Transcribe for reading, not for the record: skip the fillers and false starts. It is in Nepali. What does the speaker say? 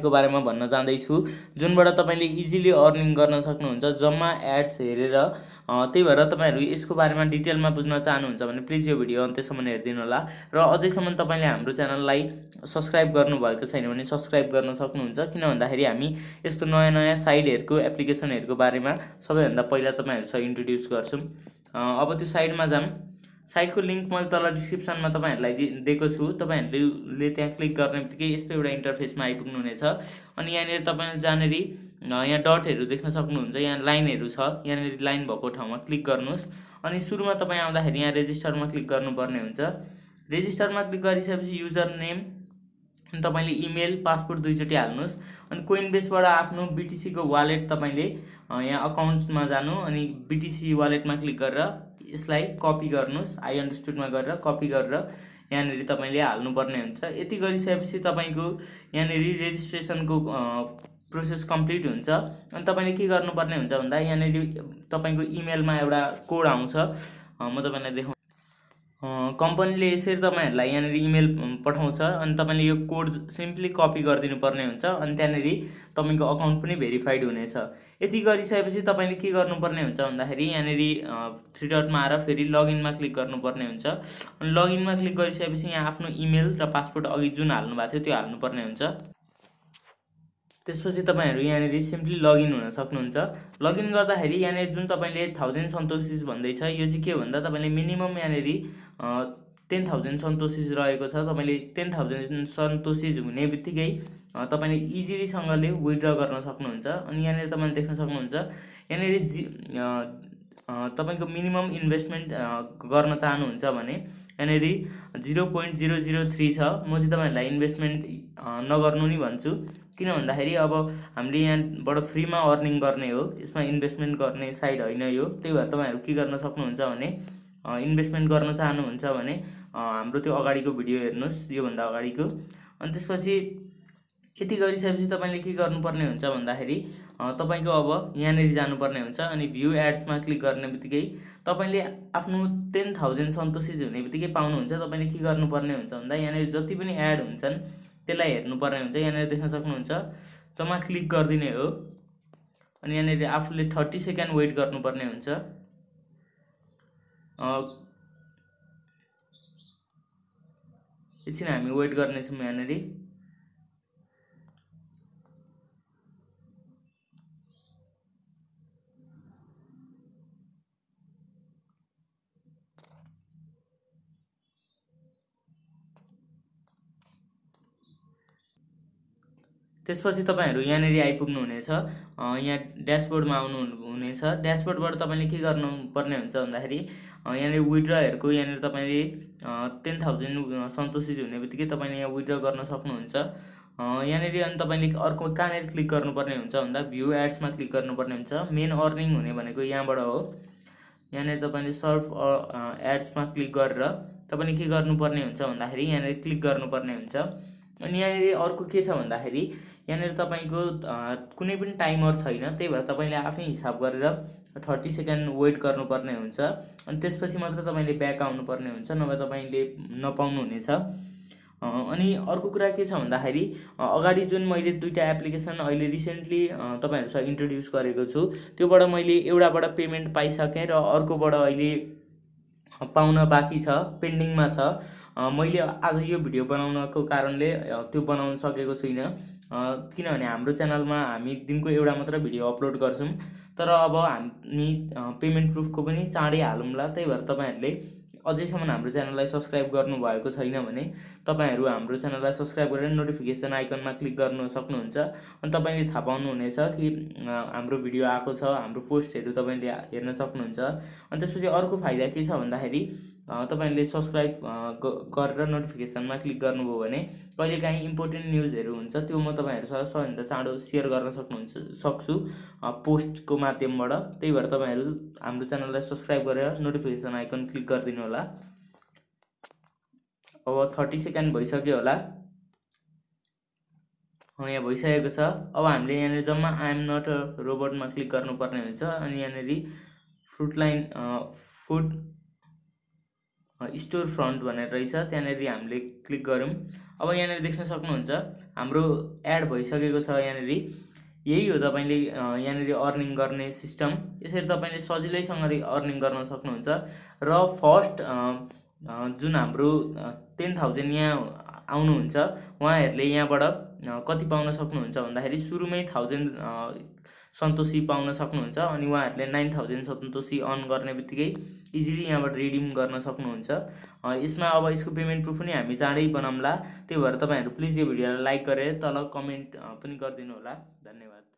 साइटको बारेमा भन्न जाँदैछु जुनबाट तपाईले इजिली अर्निङ गर्न सक्नुहुन्छ जम्मा एड्स हेरेर। त्यही भएर तपाईहरु यसको बारेमा डिटेलमा बुझ्न चाहनुहुन्छ भने प्लिज यो भिडियो अन्त्यसम्म हेर्दिनु होला र अझैसम्म तपाईले हाम्रो च्यानललाई सब्स्क्राइब गर्नुभएको छैन भने सब्स्क्राइब गर्न सक्नुहुन्छ किन भन्दाखेरि हामी यस्तो नयाँ साइटहरुको एप्लिकेसनहरुको बारेमा सबैभन्दा पहिला तपाईहरुसँग इन्ट्रोड्युस गर्छौं। अब त्यो साइटमा जाम। साइटको लिंक मैले तल डिस्क्रिप्सनमा तपाईहरुलाई दिएको छु। तपाईहरुले त्यहाँ क्लिक गर्नेबित्तिकै यस्तो एउटा इन्टरफेसमा आइपुग्नु हुनेछ अनि यहाँनिर तपाईले जानेरी यहाँ डटहरु देख्न सक्नुहुन्छ। यहाँ लाइनहरु छ, यहाँनिर लाइन भएको ठाउँमा क्लिक गर्नुस् अनि सुरुमा तपाई आउँदाखेरि यहाँ रेजिस्टरमा क्लिक गर्नुपर्ने हुन्छ। रेजिस्टरमा क्लिक गरिसकेपछि युजर नेम अनि तपाईले इमेल पासपोर्ट दुईचोटी हाल्नुस् अनि कोइनबेसबाट आफ्नो बीटीसी को वालेट तपाईले यहाँ अकाउन्टमा जानु अनि बीटीसी वालेटमा क्लिक गरेर यसलाई कपी गर्नुस्। आई अन्डरस्टुडमा गरेर कपी गरेर यहाँनिर तपाईले हाल्नुपर्ने हुन्छ। यति गरिसकेपछि तपाईको यहाँनिर रेजिस्ट्रेसनको प्रोसेस कम्प्लिट हुन्छ अनि तपाईले के गर्नुपर्ने हुन्छ भन्दा यहाँनिर तपाईको इमेलमा एउटा कोड आउँछ। म तपाईलाई देखाउँछु। कम्पनीले यसरी तपाईहरुलाई यहाँनिर इमेल पठाउँछ अनि तपाईले यो कोड सिम्पली कपी गरिदिनु पर्ने हुन्छ अनि त्यहाँनिर तपाईको अकाउन्ट पनि भेरिफाइड हुनेछ। यति गरिसकेपछि तपाईले के गर्नुपर्ने हुन्छ भन्दाखेरि यहाँनिर थ्री डटमा आएर फेरि लगइनमा क्लिक गर्नुपर्ने हुन्छ अनि लगइनमा क्लिक गरिसकेपछि यहाँ आफ्नो इमेल र पासपोर्ट अघि जुन हाल्नु भएको थियो त्यो हाल्नुपर्ने हुन्छ। त्यसपछि तपाईहरु यहाँनिर सिम्पली लगइन हुन सक्नुहुन्छ। लगइन गर्दाखेरि यहाँनिर जुन तपाईले 1000 सन्तोषिज भन्दैछ यो चाहिँ के भन्दा तपाईले मिनिमम यहाँनिर 10000 सन्तोषिज रहेको छ। तपाईले 10000 सन्तोषिज हुने बित्तिकै तपाईले इजिली सँगले विथड्र गर्न सक्नुहुन्छ अनि यहाँनिर तपाईले देख्न सक्नुहुन्छ यहाँनिर तपाईको मिनिमम इन्भेस्टमेन्ट गर्न चाहनुहुन्छ भने यहाँनिर 0.003 छ। म चाहिँ तपाईहरुलाई इन्भेस्टमेन्ट नगर्नु नि भन्छु किन भन्दाखेरि अब हामीले यहाँबाट फ्रीमा अर्निङ गर्ने हो, यसमा इन्भेस्टमेन्ट गर्ने साइट हैन यो। त्यही भएर तपाईहरु के गर्न सक्नुहुन्छ भने इन्भेस्टमेन्ट गर्न चाहनुहुन्छ भने हाम्रो त्यो अगाडिको भिडियो हेर्नुस् यो भन्दा अगाडिको। अनि त्यसपछि यति गरिसकेपछि तपाईले के गर्नुपर्ने हुन्छ भन्दाखेरि तपाईको अब यहाँनिर जानुपर्ने हुन्छ अनि भ्यू एड्समा क्लिक गर्नेबित्तिकै तपाईले आफ्नो 10000 सन्तोषिज हुनेबित्तिकै पाउनुहुन्छ। तपाईले के गर्नुपर्ने हुन्छ भन्दा यहाँनिर जति पनि एड हुन्छन् त्यसलाई हेर्नुपर्ने हुन्छ। यहाँनिर देख्न सक्नुहुन्छ जम्मा क्लिक गर्दिने हो अनि यहाँनिर आफूले 30 सेकेन्ड वेट गर्नुपर्ने हुन्छ। एकछिन हामी वेट गर्नेछौँ यहाँनिर। त्यसपछि तपाईहरु यहाँनिर आइपुग्नु हुनेछ। यहाँ ड्याशबोर्डमा आउनु हुनेछ। ड्याशबोर्डबाट तपाईले के गर्नुपर्ने हुन्छ भन्दाखेरि यहाँनिर विथड्रहरुको यहाँनिर तपाईले 10000 सन्तोषिज हुनेबित्तिकै तपाईले यहाँ विथड्र गर्न सक्नुहुन्छ। यहाँनिर अनि तपाईले अर्को कहाँनिर क्लिक गर्नुपर्ने हुन्छ भन्दा भ्यू एड्समा क्लिक गर्नुपर्ने हुन्छ। मेन अर्निङ हुने भनेको यहाँबाट हो। यहाँनिर तपाईले सर्फ एड्समा क्लिक गरेर तपाईले के गर्नुपर्ने हुन्छ भन्दाखेरि यहाँनिर क्लिक गर्नुपर्ने हुन्छ। अनि यहाँनिर अर्को के छ भन्दाखेरि यहाँनिर तपाईको कुनै पनि टाइमर छैन। त्यही भएर तपाईले आफै हिसाब गरेर 30 सेकेन्ड वेट गर्नुपर्ने हुन्छ अनि त्यसपछि मात्र तपाईले ब्याक आउनुपर्ने हुन्छ नभए तपाईले नपाउनु हुनेछ। अनि अर्को कुरा के छ भन्दाखेरि अगाडि जुन मैले दुईटा एप्लिकेसन अहिले रिसेन्टली तपाईहरुसँग इन्ट्रोड्युस गरेको छु त्योबाट मैले एउटाबाट पेमेन्ट पाइसके र अर्कोबाट अहिले पाउन बाँकी छ, पेन्डिङमा छ। मैले आज यो भिडियो बनाउनको कारणले त्यो बनाउन सकेको छैन किनभने हाम्रो च्यानलमा हामी दिनको एउटा मात्र भिडियो अपलोड गर्छौं। तर अब हामी पेमेन्ट प्रुफको पनि चाँडै हालौँला। त्यही भएर तपाईहरुले अझैसम्म हाम्रो च्यानललाई सब्स्क्राइब गर्नु भएको छैन भने तपाईहरु हाम्रो च्यानललाई सब्स्क्राइब गरेर नोटिफिकेसन आइकनमा क्लिक गर्न सक्नुहुन्छ अनि तपाईले थाहा पाउनु हुनेछ कि हाम्रो भिडियो आएको छ, हाम्रो पोस्टहरु तपाईले हेर्न सक्नुहुन्छ। अनि त्यसपछि अर्को फाइदा के छ भन्दाखेरि तपाईले सब्स्क्राइब गरेर नोटिफिकेसनमा क्लिक गर्नुभयो भने कहिलेकाहीँ इम्पोर्टेन्ट न्यूजहरु हुन्छ त्यो म तपाईहरुसँग सबैभन्दा चाँडो शेयर गर्न सक्छु पोस्टको माध्यमबाट। त्यही भएर तपाईहरु हाम्रो च्यानललाई सब्स्क्राइब गरेर नोटिफिकेसन आइकन क्लिक गरिदिनु होला। अब 30 सेकेन्ड भइसक्यो होला। यहाँ भइसकेको छ। अब हामीले यहाँनिर जम्मा आई एम नट अ रोबोटमा क्लिक गर्नुपर्ने हुन्छ अनि यहाँनिर फुड स्टोर फ्रन्ट भनेर रहेछ, त्यहाँनिर हामीले क्लिक गऱ्यौँ। अब यहाँनिर देख्न सक्नुहुन्छ हाम्रो एड भइसकेको छ। यहाँनिर यही हो तपाईले यहाँनिर अर्निङ गर्ने सिस्टम। यसरी तपाईले सजिलैसँगले अर्निङ गर्न सक्नुहुन्छ। र फर्स्ट जुन हाम्रो 10,000 यहाँ आउनुहुन्छ, उहाँहरूले यहाँबाट कति पाउन सक्नुहुन्छ भन्दाखेरि सुरुमै 1000 सन्तोषी पाउन सक्नुहुन्छ। अनि उहाँहरूले 9000 सन्तोषी अर्न गर्ने बित्तिकै इजिली यहाँबाट रिडिम गर्न सक्नुहुन्छ। यसमा अब यसको पेमेन्ट प्रुफ पनि हामी चाँडै बनाउँला। त्यही भएर तपाईहरु प्लिज यो भिडियोलाई लाइक गरेर तल कमेन्ट पनि गरिदिनु होला। धन्यवाद।